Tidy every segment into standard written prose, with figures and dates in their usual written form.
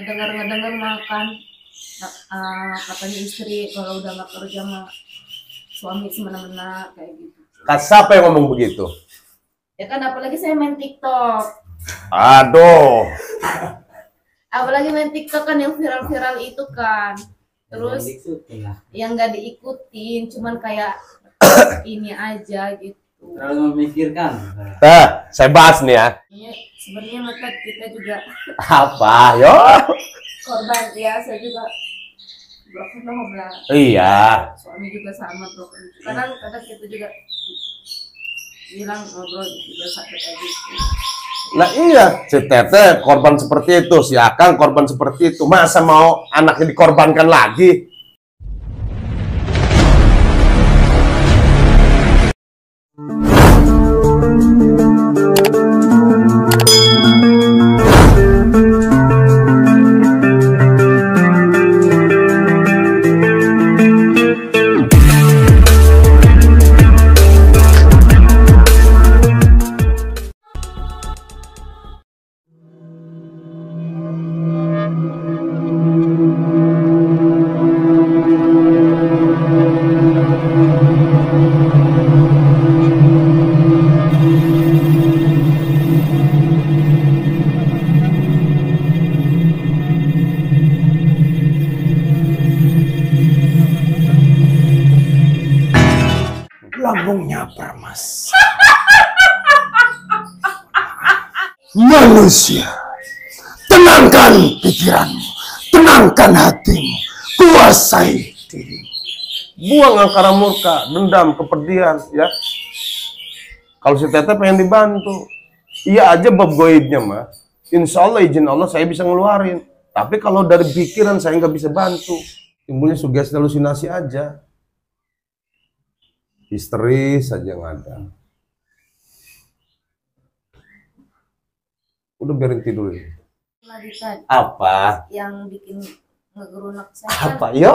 ngedengar makan. Katanya istri kalau udah nggak kerja mah suami semena-mena kayak gitu. Siapa yang ngomong begitu? Ya kan apalagi saya main TikTok. Aduh. Apalagi main TikTok kan yang viral-viral itu kan. Terus yang nggak diikutin, cuman kayak ini aja gitu. Terlalu memikirkan. Nah, saya bahas nih ya. Ini sebenarnya mata kita juga Apa? Yo. korban ya, saya juga broken home. Iya. Suami juga sama broken. Kadang kita juga bilang ngobrol juga sakit aja gitu. Nah iya, si Tete korban seperti itu, si Akang korban seperti itu. Masa mau anaknya dikorbankan lagi? Lambungnya Permas. Manusia, tenangkan pikiranmu, tenangkan hatimu, kuasai dirimu. Buang angkara murka, dendam, kepedihan, ya. Kalau si Tete pengen dibantu, iya aja bab goibnya mah. Insya Allah izin Allah saya bisa ngeluarin. Tapi kalau dari pikiran saya nggak bisa bantu. Timbulnya sugesti halusinasi aja. Histeris saja yang ada. Udah biarin tidur ya. Lagi tadi Apa? yang bikin ngegerunak saya Apa? kan Yo.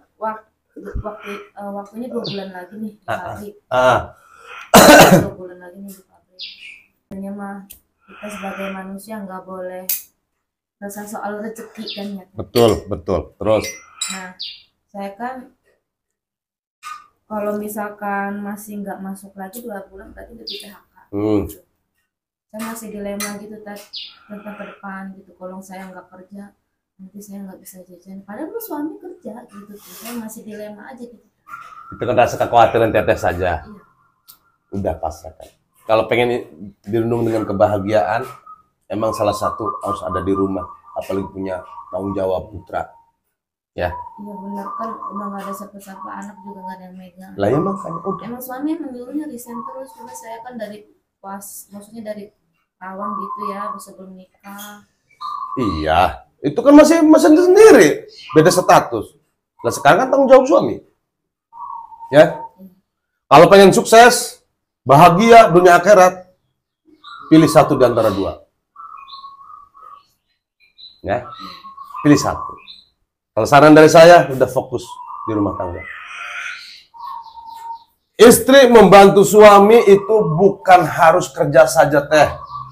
waktunya 2 bulan lagi nih di pabrik. 2 bulan lagi nih di pabrik. Sebenarnya mah kita sebagai manusia nggak boleh rasa soal rezeki kan ya. Betul. Terus? Nah, saya kan kalau misalkan masih nggak masuk lagi 2 bulan berarti udah di PHK. Saya masih dilema gitu tentang ke depan gitu. Kalau saya nggak kerja nanti saya nggak bisa jajan. Padahal suami kerja gitu. Saya masih dilema aja gitu. Itu kan rasa kekhawatiran Teteh saja. Iya. Udah pasrahkan. Kalau pengen dirundung dengan kebahagiaan, emang salah satu harus ada di rumah. Apalagi punya tanggung jawab putra. Ya. Iya benar kan udah nggak ada siapa-siapa, anak juga nggak ada yang megang. Lah ya makanya udah. Emang suami menyuruhnya resign terus, cuma saya kan dari maksudnya dari awam gitu ya, sebelum nikah. Iya, itu kan masih sendiri, beda status. Lah sekarang kan tanggung jawab suami. Ya. Kalau pengen sukses, bahagia dunia akhirat, pilih satu di antara dua. Ya. Pilih satu. Kalau saran dari saya, udah fokus di rumah tangga. Istri membantu suami itu bukan harus kerja saja teh.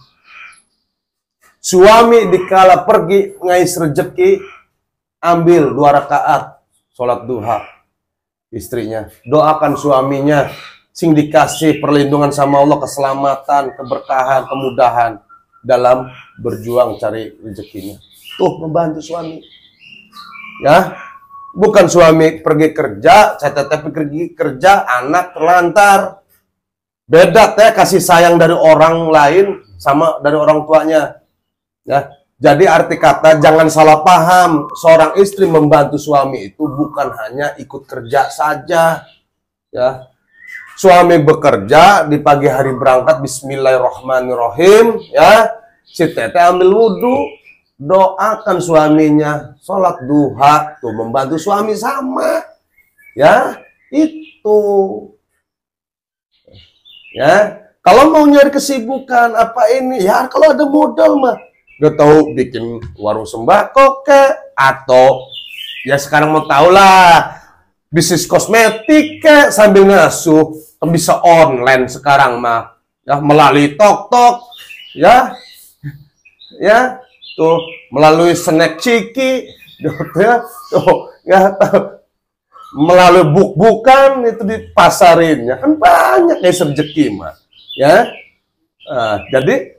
Suami dikala pergi ngais rezeki, ambil 2 rakaat sholat duha istrinya. Doakan suaminya, sing dikasih perlindungan sama Allah, keselamatan, keberkahan, kemudahan dalam berjuang cari rezekinya. Tuh membantu suami. Ya, bukan suami pergi kerja, saya tetap pergi kerja, anak terlantar. Beda teh kasih sayang dari orang lain sama dari orang tuanya. Ya, jadi arti kata jangan salah paham, seorang istri membantu suami itu bukan hanya ikut kerja saja. Ya, suami bekerja di pagi hari berangkat, Bismillahirrahmanirrahim. Ya, si Tete ambil wudhu. Doakan suaminya, sholat duha, tuh membantu suami sama, ya itu, ya. Kalau mau nyari kesibukan apa ini, ya kalau ada modal mah, udah tahu bikin warung sembako ke, atau ya sekarang mau tahu lah, bisnis kosmetik ke, sambil ngasuh, bisa online sekarang mah, ya melalui TokTok, ya. tuh melalui snack ciki, ya, tuh ya, melalui buk-bukan itu dipasarinnya kan banyak guys rezeki mah, ya. Jadi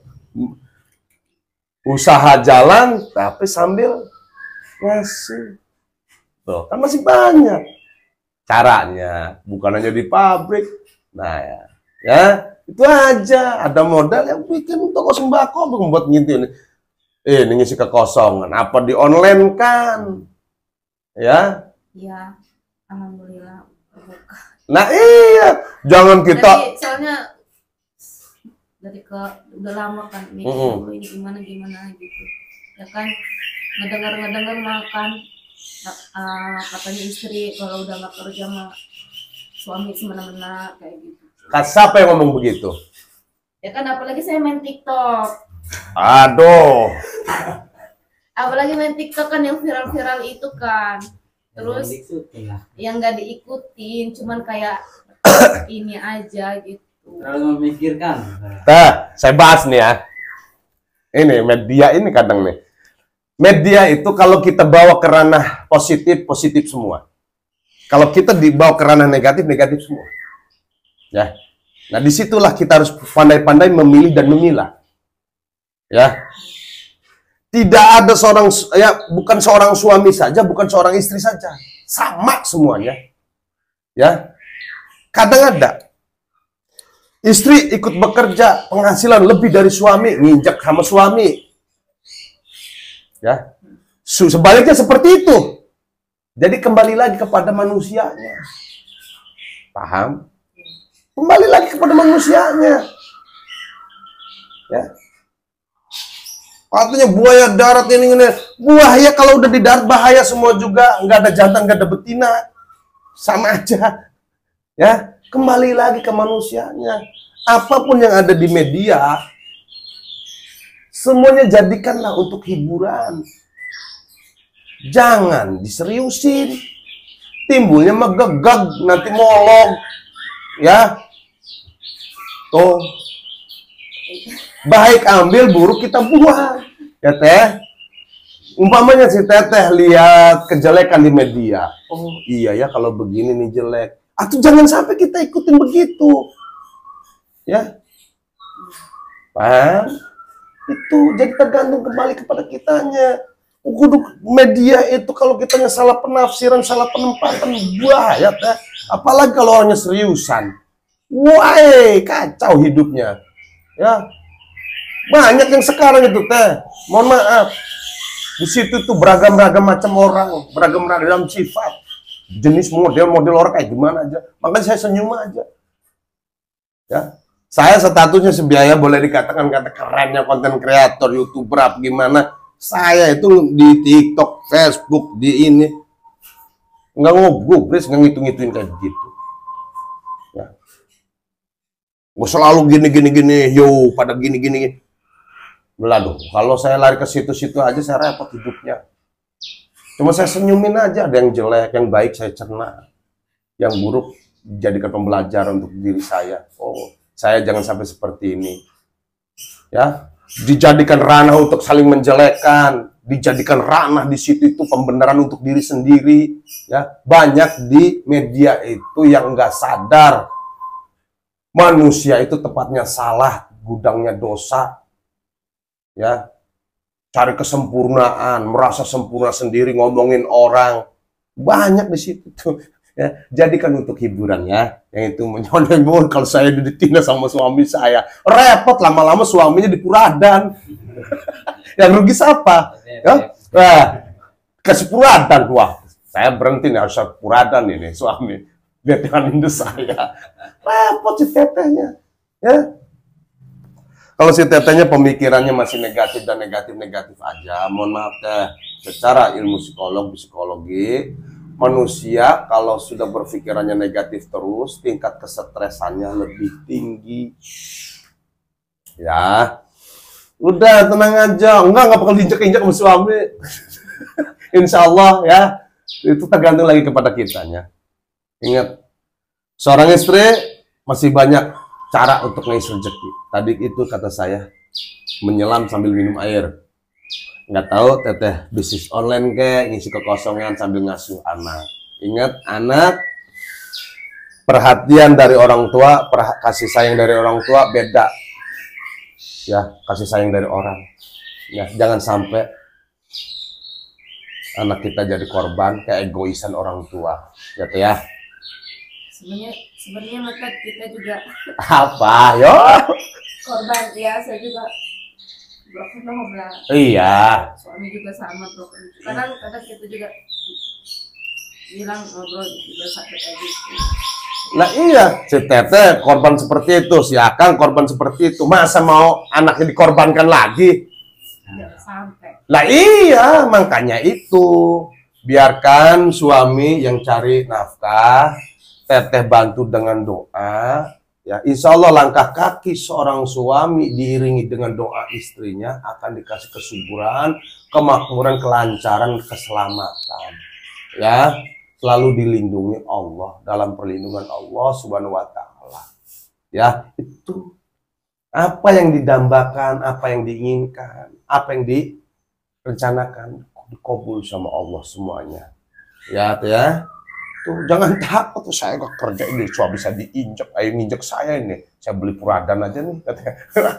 usaha jalan tapi sambil ngasih, tuh kan masih banyak caranya, bukan hanya di pabrik. Nah ya itu aja, ada modal yang bikin toko sembako membuat ngintil ini ngisi kekosongan, apa di online kan, ya. Iya, alhamdulillah terbuka. Nah iya, jangan kita. Jadi soalnya udah lama kan mikir dulu ini gimana gitu, ya kan ngedengar makan katanya istri kalau udah nggak kerja mah suami semena-mena kayak gitu. Siapa yang ngomong begitu? Ya kan apalagi saya main TikTok. Aduh. Apalagi main TikTok kan yang viral-viral itu kan. Terus yang nggak diikutin, cuman kayak ini aja gitu. Terlalu memikirkan. Nah, saya bahas nih ya. Ini media ini kadang nih. Media itu kalau kita bawa ke ranah positif, positif semua. Kalau kita dibawa ke ranah negatif, negatif semua. Ya. Nah, disitulah kita harus pandai-pandai memilih dan memilah. Ya. Tidak ada seorang, ya bukan seorang suami saja, bukan seorang istri saja. Sama semuanya. Ya. Kadang ada istri ikut bekerja, penghasilan lebih dari suami, nginjak sama suami. Ya. Sebaliknya seperti itu. Jadi kembali lagi kepada manusianya. Paham? Kembali lagi kepada manusianya. Ya. Artinya buaya darat ini. Buaya kalau udah di darat bahaya semua juga. Nggak ada jantan, nggak ada betina. Sama aja. Ya. Kembali lagi ke manusianya. Apapun yang ada di media, semuanya jadikanlah untuk hiburan. Jangan diseriusin. Timbulnya megegag, nanti molong. Ya. Tuh. Baik ambil, buruk kita buang. Ya teh. Umpamanya si teteh lihat kejelekan di media. Oh iya ya kalau begini nih jelek. Atau jangan sampai kita ikutin begitu. Ya. Paham? Itu jadi tergantung kembali kepada kitanya. Media itu kalau kitanya salah penafsiran, salah penempatan, bahaya teh. Apalagi kalau orangnya seriusan. Wah, kacau hidupnya. Ya. Banyak yang sekarang itu teh. Mohon maaf. Di situ tuh beragam-ragam macam orang, beragam-ragam sifat. Jenis model-model orang kayak gimana aja. Makanya saya senyum aja. Ya. Saya statusnya sebiaya boleh dikatakan kata kerennya konten kreator, YouTuber apa gimana. Saya itu di TikTok, Facebook, di ini nggak ngobres, nggak ngitung-ngituin kayak gitu. Ya. Gue selalu gini, yo pada gini. Beladuh, kalau saya lari ke situ-situ aja saya repot hidupnya. Cuma saya senyumin aja, ada yang jelek, yang baik saya cerna. Yang buruk jadikan pembelajaran untuk diri saya. Oh, saya jangan sampai seperti ini. Ya, dijadikan ranah untuk saling menjelekkan, dijadikan ranah di situ itu pembenaran untuk diri sendiri. Ya, banyak di media itu yang nggak sadar manusia itu tepatnya salah, gudangnya dosa. Ya, cari kesempurnaan, merasa sempurna sendiri, ngomongin orang, banyak di situ tuh. Ya, jadikan untuk hiburan ya, yang itu menyoneng. Kalau saya ditindas sama suami saya, repot lama-lama suaminya dipuradan. Yang rugi siapa? Ya, nah, kasih puradan, wah, saya berhenti nih harus puradan ini suami. Biar dengan indus saya, repot si tetehnya. Ya. Kalau si tetehnya pemikirannya masih negatif dan negatif aja, mohon maaf teh. Secara ilmu psikologi, manusia kalau sudah berpikirannya negatif terus, tingkat kesetresannya lebih tinggi. Ya, udah tenang aja, nggak bakal diinjak-injak sama suami. Insya Allah ya, itu tergantung lagi kepada kitanya. Ingat, seorang istri masih banyak cara untuk ngais rezeki. Tadi itu kata saya, menyelam sambil minum air. nggak tahu teteh bisnis online kayak ngisi kekosongan sambil ngasuh anak. Ingat anak, perhatian dari orang tua, kasih sayang dari orang tua beda. Ya, kasih sayang dari orang. Ya, jangan sampai anak kita jadi korban keegoisan orang tua. Gitu ya. Sebenarnya mata kita juga Apa? Yo. korban ya, saya juga broken home lah. Iya. Suami juga sama broken. Kadang kita juga bilang ngobrol juga sakit aja. Nah iya, si Teteh korban seperti itu, si Akang korban seperti itu. Masa mau anaknya dikorbankan lagi? Jangan sampai. Lah iya, makanya itu. Biarkan suami yang cari nafkah, Teteh bantu dengan doa. Ya, insya Allah langkah kaki seorang suami diiringi dengan doa istrinya akan dikasih kesuburan, kemakmuran, kelancaran, keselamatan. Ya, selalu dilindungi Allah dalam perlindungan Allah Subhanahu wa taala. Ya, itu apa yang didambakan, apa yang diinginkan, apa yang direncanakan dikabul sama Allah semuanya. Ya, ya. Tuh, jangan takut tuh, saya gak kerja ini, cuma bisa diinjek, ayo nginjek saya ini, saya beli puradan aja nih, katanya.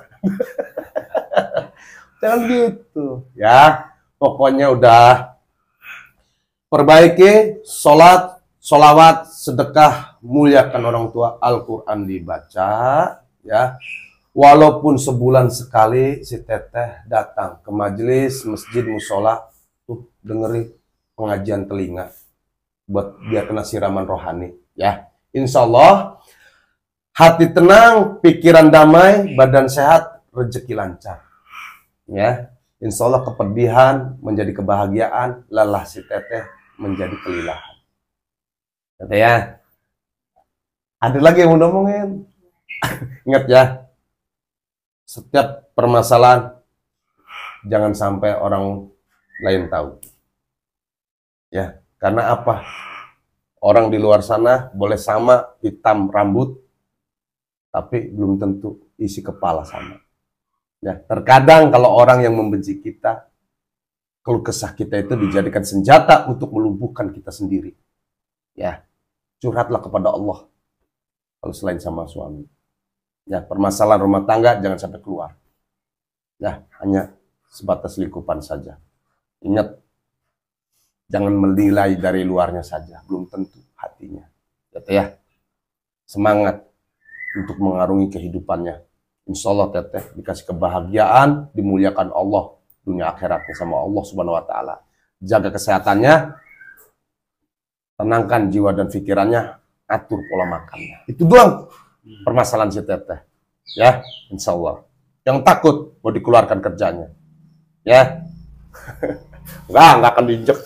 Jangan gitu, ya. Pokoknya udah perbaiki sholat, sholawat, sedekah, muliakan orang tua, Al-Quran dibaca, ya. Walaupun sebulan sekali si Teteh datang ke majelis, masjid, musola, tuh dengerin pengajian telinga. Buat biar kena siraman rohani, ya. Insya Allah hati tenang, pikiran damai, badan sehat, rezeki lancar, ya. Insya Allah kepedihan menjadi kebahagiaan, lelah si Teteh menjadi kelilahan. Teteh ya. Ada lagi yang mau ngomongin? Ingat ya, setiap permasalahan jangan sampai orang lain tahu, ya. Karena apa? Orang di luar sana boleh sama hitam rambut, tapi belum tentu isi kepala sama. Ya, terkadang kalau orang yang membenci kita, keluh kesah kita itu dijadikan senjata untuk melumpuhkan kita sendiri. Ya, curhatlah kepada Allah kalau selain sama suami. Ya, permasalahan rumah tangga jangan sampai keluar. Ya, hanya sebatas lingkupan saja. Ingat, jangan menilai dari luarnya saja, belum tentu hatinya. Gitu ya. Semangat untuk mengarungi kehidupannya. Insya Allah Teteh dikasih kebahagiaan, dimuliakan Allah dunia akhiratnya sama Allah Subhanahu wa taala. Jaga kesehatannya, tenangkan jiwa dan pikirannya, atur pola makannya. Itu doang permasalahan si Teteh. Ya, insya Allah. Yang takut mau dikeluarkan kerjanya. Ya. Nggak akan diinjek.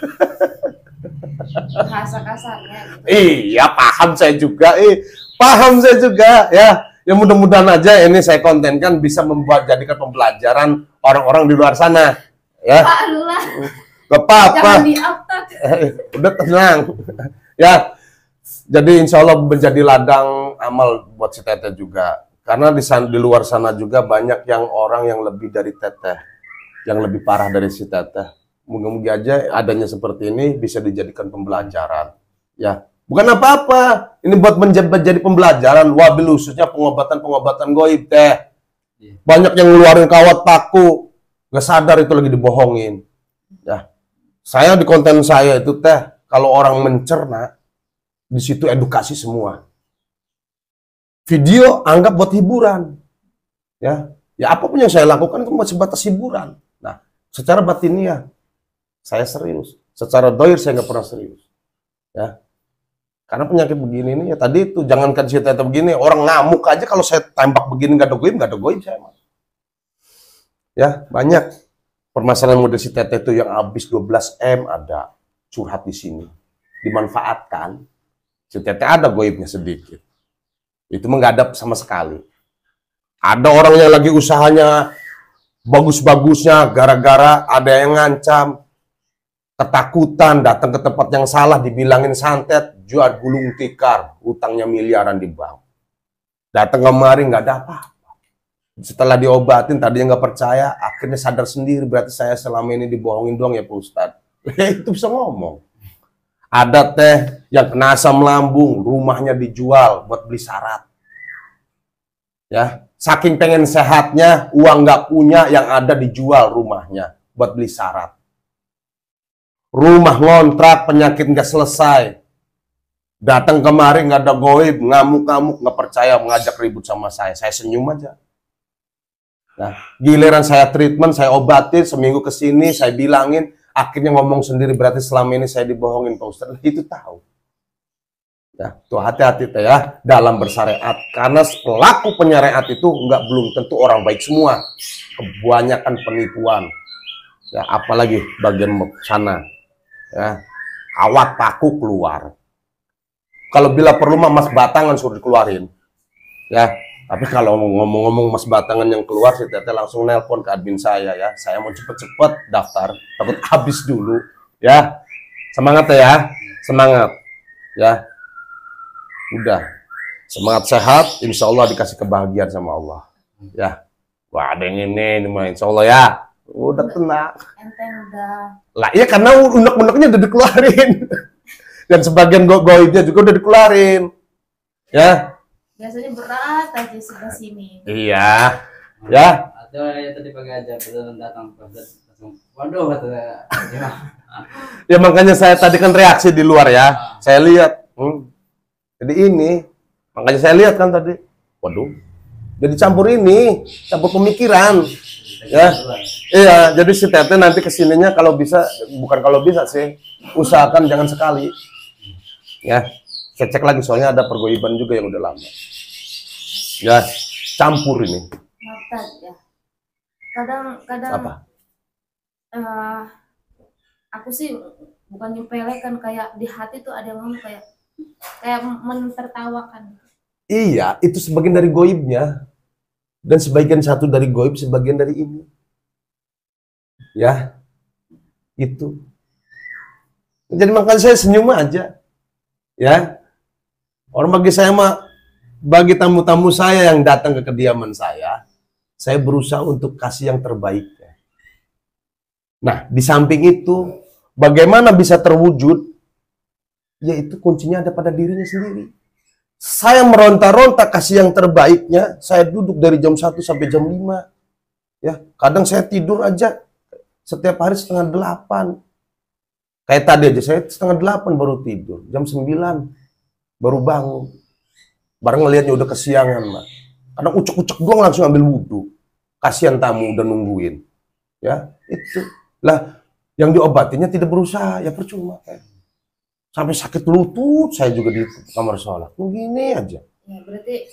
Bahasa kasarnya gitu. Iya, paham saya juga. Paham saya juga. Ya, ya mudah-mudahan aja ini saya kontenkan bisa jadikan pembelajaran orang-orang di luar sana. Ya. Pak, adulah. Gak apa-apa. Jangan di-upload. Udah tenang. Ya. Jadi insya Allah menjadi ladang amal buat si Teteh juga. Karena di luar sana juga banyak yang orang yang lebih dari Teteh, yang lebih parah dari si Teteh. Moga-moga aja adanya seperti ini bisa dijadikan pembelajaran. Ya, bukan apa-apa. Ini buat menjadi pembelajaran. Wabil khususnya pengobatan goib Teh. Banyak yang ngeluarin kawat paku, gak sadar itu lagi dibohongin. Ya, saya di konten saya itu Teh, kalau orang mencerna, di situ edukasi semua. Video anggap buat hiburan. Ya, ya apapun yang saya lakukan itu masih batas hiburan. Nah, secara batiniah saya serius, secara dohir saya nggak pernah serius, ya. Karena penyakit begini ini ya tadi itu, jangankan si Teteh begini, orang ngamuk aja kalau saya tembak begini nggak ada goib saya mah. Ya banyak permasalahan model si Teteh itu yang habis 12 M ada curhat di sini, dimanfaatkan. Si Teteh ada goibnya sedikit, itu menghadap sama sekali. Ada orang yang lagi usahanya bagus-bagusnya, gara-gara ada yang ngancam, ketakutan, datang ke tempat yang salah, dibilangin santet, jual gulung tikar, utangnya miliaran di bank. Datang kemari nggak ada apa-apa. Setelah diobatin tadinya nggak percaya, akhirnya sadar sendiri berarti saya selama ini dibohongin doang ya Pak Ustadz. Itu bisa ngomong. Ada teh yang kena asam lambung, rumahnya dijual buat beli syarat. Ya, saking pengen sehatnya, uang nggak punya, yang ada dijual rumahnya buat beli syarat. Rumah ngontrak, penyakit nggak selesai. Datang kemari nggak ada goib, ngamuk-ngamuk, nggak percaya, mengajak ribut sama saya. Saya senyum aja. Nah, giliran saya treatment, saya obatin, seminggu ke sini, saya bilangin, akhirnya ngomong sendiri, berarti selama ini saya dibohongin Pak Ustadz. Itu tahu. Ya, tuh hati-hati ya dalam bersyariat, karena pelaku penyariat itu belum tentu orang baik semua, kebanyakan penipuan. Ya, apalagi bagian sana, ya, awat paku keluar. Kalau bila perlu mas batangan suruh dikeluarin, ya. Tapi kalau ngomong-ngomong mas batangan yang keluar, si Teteh langsung nelpon ke admin saya ya. Saya mau cepet-cepet daftar, takut habis dulu, ya. Semangat ya, semangat, ya. Udah, semangat sehat, insya Allah dikasih kebahagiaan sama Allah, ya. Wah ada yang ini mah insya Allah ya. Udah tenang. Enteng udah. Lah iya karena unek-uneknya udah dikeluarin. Dan sebagian goibnya juga udah dikeluarin, ya. Biasanya berat aja sebelah sini. Iya, ya. Atau ya tadi pagi aja belum datang langsung. Waduh kata. Ya makanya saya tadi kan reaksi di luar ya. Saya lihat. Jadi ini, makanya saya lihat kan tadi. Waduh. Jadi campur ini, campur pemikiran. Ya. Iya, jadi si Teteh nanti kesininya kalau bisa, bukan kalau bisa sih, usahakan jangan sekali. Ya. Saya cek lagi soalnya ada pergoiban juga yang udah lama. Ya, campur ini. Maaf ya. Kadang Apa? Aku sih bukan nyepelekan, kayak di hati tuh ada yang ngomong kayak mentertawakan. Iya, itu sebagian dari goibnya. Dan sebagian satu dari goib, sebagian dari ini. Ya, itu. Jadi makanya saya senyum aja. Ya, orang bagi saya mah, bagi tamu-tamu saya yang datang ke kediaman saya berusaha untuk kasih yang terbaik. Nah, di samping itu, bagaimana bisa terwujud? Yaitu kuncinya ada pada dirinya sendiri. Saya meronta-ronta kasih yang terbaiknya, saya duduk dari jam 1 sampai jam 5. Ya, kadang saya tidur aja setiap hari setengah 8. Kayak tadi aja saya setengah 8 baru tidur, jam 9 baru bangun. Bareng ngelihatnya udah kesiangan, Mbak. Kadang ucek-ucek doang langsung ambil wudhu. Kasihan tamu udah nungguin. Ya, itu. Lah, yang diobatinya tidak berusaha, ya percuma. Sampai sakit lutut saya juga di kamar sholat. Begini aja. Ya, berarti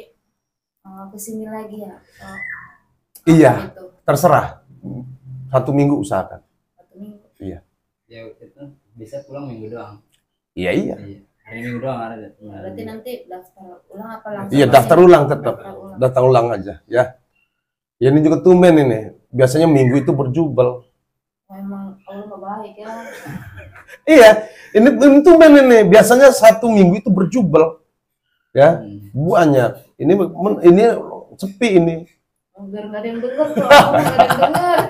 kesini lagi ya. Iya, Itu. terserah. 1 minggu usahakan. 1 minggu. Iya. Ya itu bisa pulang minggu doang. Iya, iya. Hari minggu doang ada. Berarti nanti daftar ulang apa langsung? Iya, daftar ulang tetap. Daftar ulang. Daftar ulang aja, ya. Ya ini juga tumben ini. Biasanya minggu itu berjubel. Memang Allah nggak baik ya. Iya, ini tumben ini. Biasanya 1 minggu itu berjubel. Ya, banyak. Ini sepi ini. Biar nggak ada yang denger tuh, nggak ada yang denger.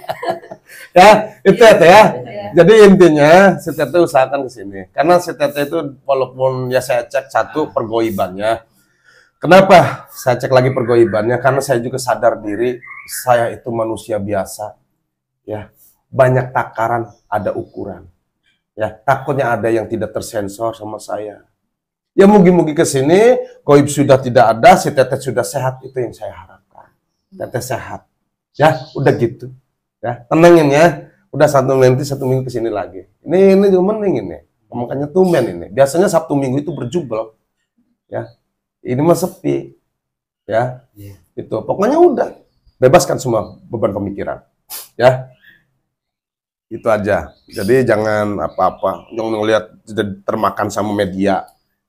Ya, itu ya, Teh, ya. Ya. Jadi intinya si Teteh usahakan ke sini. Karena si Teteh itu walaupun ya saya cek satu pergoibannya. Kenapa saya cek lagi pergoibannya? Karena saya juga sadar diri saya itu manusia biasa. Ya, banyak takaran, ada ukuran. Ya, takutnya ada yang tidak tersensor sama saya. Ya mugi-mugi ke sini, goib sudah tidak ada, si Teteh sudah sehat, itu yang saya harapkan. Teteh sehat. Ya, udah gitu. Ya, tenangin ya. Udah 1 minggu ke sini lagi. Ini juga mending ini. Makanya tumben ini. Biasanya Sabtu Minggu itu berjubel. Ya. Ini mah sepi. Ya. Itu. Pokoknya udah bebaskan semua beban pemikiran. Ya. Itu aja. Jadi jangan apa-apa, jangan ngelihat termakan sama media.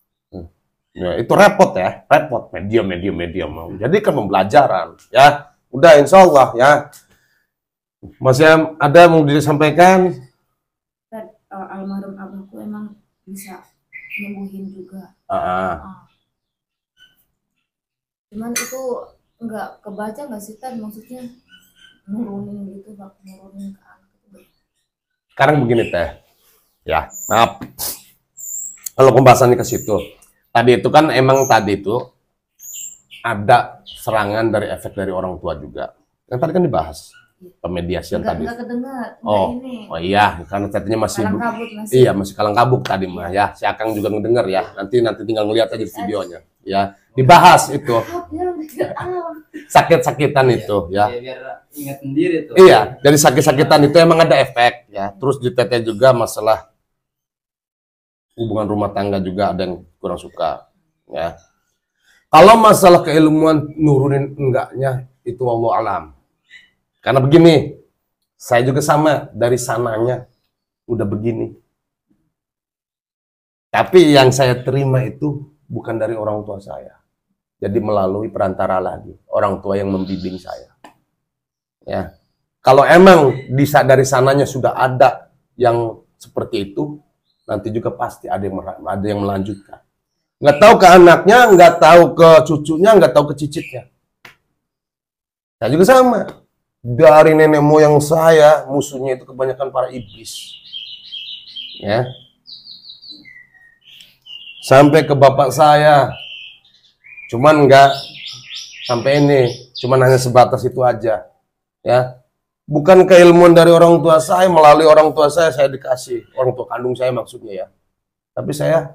Ya, itu repot ya, repot media mau. Jadi kan pembelajaran, ya. Udah insya Allah ya. Masih ada mau disampaikan? Almarhum abangku emang bisa nyembuhin juga. Ah. Cuman itu nggak kebaca nggak sih Tad, maksudnya nurunin gitu, bak nurunin ke anak itu. Sekarang begini teh, ya maaf kalau pembahasannya ke situ. Tadi itu kan emang tadi itu ada serangan dari efek dari orang tua juga. Yang tadi kan dibahas pemediasian tadi. Nggak kedengar, Oh, ini oh iya, karena tadinya masih kalang kabut masih. iya masih kalang kabut tadi mah ya. Si Akang juga ngedenger ya. Nanti tinggal ngeliat aja di videonya. Ya, dibahas itu sakit-sakitan itu ya. Biar ingat sendiri tuh. Iya, dari sakit-sakitan itu emang ada efek ya. Terus di teteh juga masalah hubungan rumah tangga juga ada yang kurang suka ya. Kalau masalah keilmuan nurunin enggaknya itu wallahu alam. Karena begini, saya juga sama dari sananya udah begini. Tapi yang saya terima itu bukan dari orang tua saya. Jadi melalui perantara lagi, orang tua yang membimbing saya. Ya. Kalau emang dari sananya sudah ada yang seperti itu, nanti juga pasti ada yang melanjutkan. Nggak tahu ke anaknya, nggak tahu ke cucunya, nggak tahu ke cicitnya. Saya juga sama. Dari nenek moyang saya, musuhnya itu kebanyakan para iblis. Ya. Sampai ke bapak saya. Cuman nggak sampai ini, cuman hanya sebatas itu aja. Ya. Bukan keilmuan dari orang tua saya, melalui orang tua saya dikasih. Orang tua kandung saya maksudnya ya. Tapi saya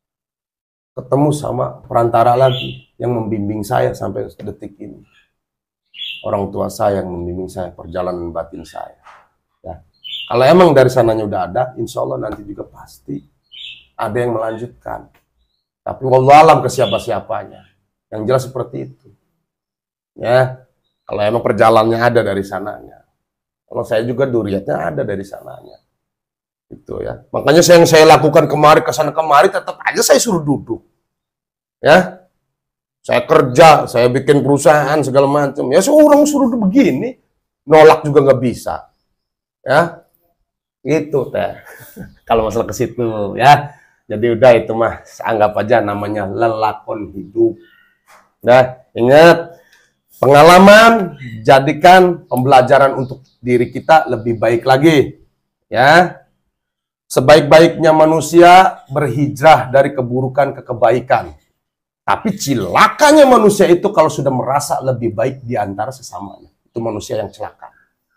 ketemu sama perantara lagi yang membimbing saya sampai detik ini. Orang tua saya yang membimbing saya, perjalanan batin saya. Ya. Kalau emang dari sananya udah ada, insya Allah nanti juga pasti ada yang melanjutkan. Tapi wallahualam ke siapa-siapanya. Yang jelas seperti itu. Ya, kalau emang perjalanannya ada dari sananya. Kalau saya juga duriatnya ada dari sananya. Itu ya. Makanya yang saya lakukan kemarin ke sana kemari tetap aja saya suruh duduk. Ya. Saya kerja, saya bikin perusahaan segala macam. Ya seorang suruh begini, nolak juga nggak bisa. Ya, gitu teh. Kalau masalah ke situ, ya. Jadi udah itu mah, anggap aja namanya lelakon hidup. Nah, ingat pengalaman jadikan pembelajaran untuk diri kita lebih baik lagi. Ya, sebaik-baiknya manusia berhijrah dari keburukan ke kebaikan. Tapi celakanya manusia itu kalau sudah merasa lebih baik di antara sesamanya. Itu manusia yang celaka.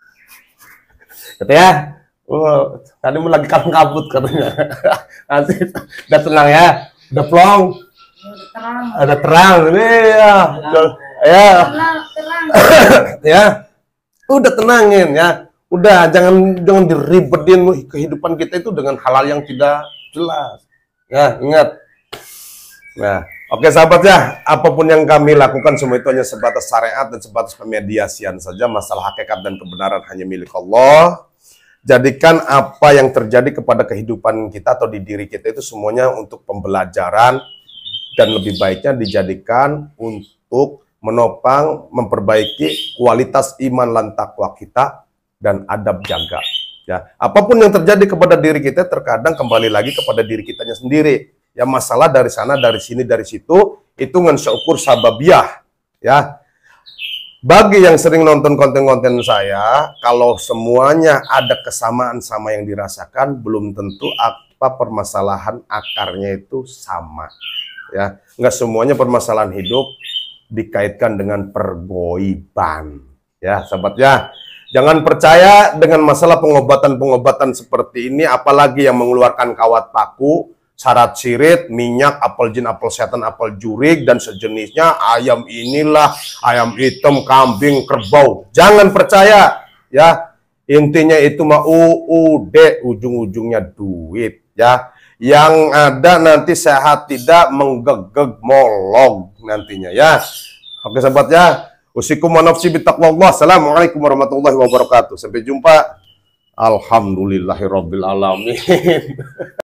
Gitu ya. Tadi mau lagi kalang kabut katanya. Nanti udah tenang ya. Udah plong. Udah terang. Ini ya. Ya. Terang. Ya. Udah tenangin ya. Udah jangan diribetin kehidupan kita itu dengan hal-hal yang tidak jelas. Ya, ingat. Nah, oke sahabat ya, apapun yang kami lakukan semua itu hanya sebatas syariat dan sebatas pemediasian saja. Masalah hakikat dan kebenaran hanya milik Allah. Jadikan apa yang terjadi kepada kehidupan kita atau di diri kita itu semuanya untuk pembelajaran dan lebih baiknya dijadikan untuk menopang, memperbaiki kualitas iman dan takwa kita dan adab jaga. Ya, apapun yang terjadi kepada diri kita terkadang kembali lagi kepada diri kitanya sendiri. Ya masalah dari sana, dari sini, dari situ, hitungan seukur sababiah. Ya, bagi yang sering nonton konten-konten saya, kalau semuanya ada kesamaan sama yang dirasakan, belum tentu apa permasalahan akarnya itu sama. Ya, nggak semuanya permasalahan hidup dikaitkan dengan pergoiban. Ya, sahabat ya. Jangan percaya dengan masalah pengobatan-pengobatan seperti ini, apalagi yang mengeluarkan kawat paku, syarat sirit, minyak, apel jin, apel setan, apel jurik, dan sejenisnya, ayam inilah, ayam hitam, kambing, kerbau. Jangan percaya, ya. Intinya itu mah ujung-ujungnya duit, ya. Yang ada nanti sehat tidak menggegeg molog nantinya, ya. Oke sahabat ya. Usikum wa nafsi bitaqwallah. Assalamualaikum warahmatullahi wabarakatuh. Sampai jumpa. Alhamdulillahirabbil alamin.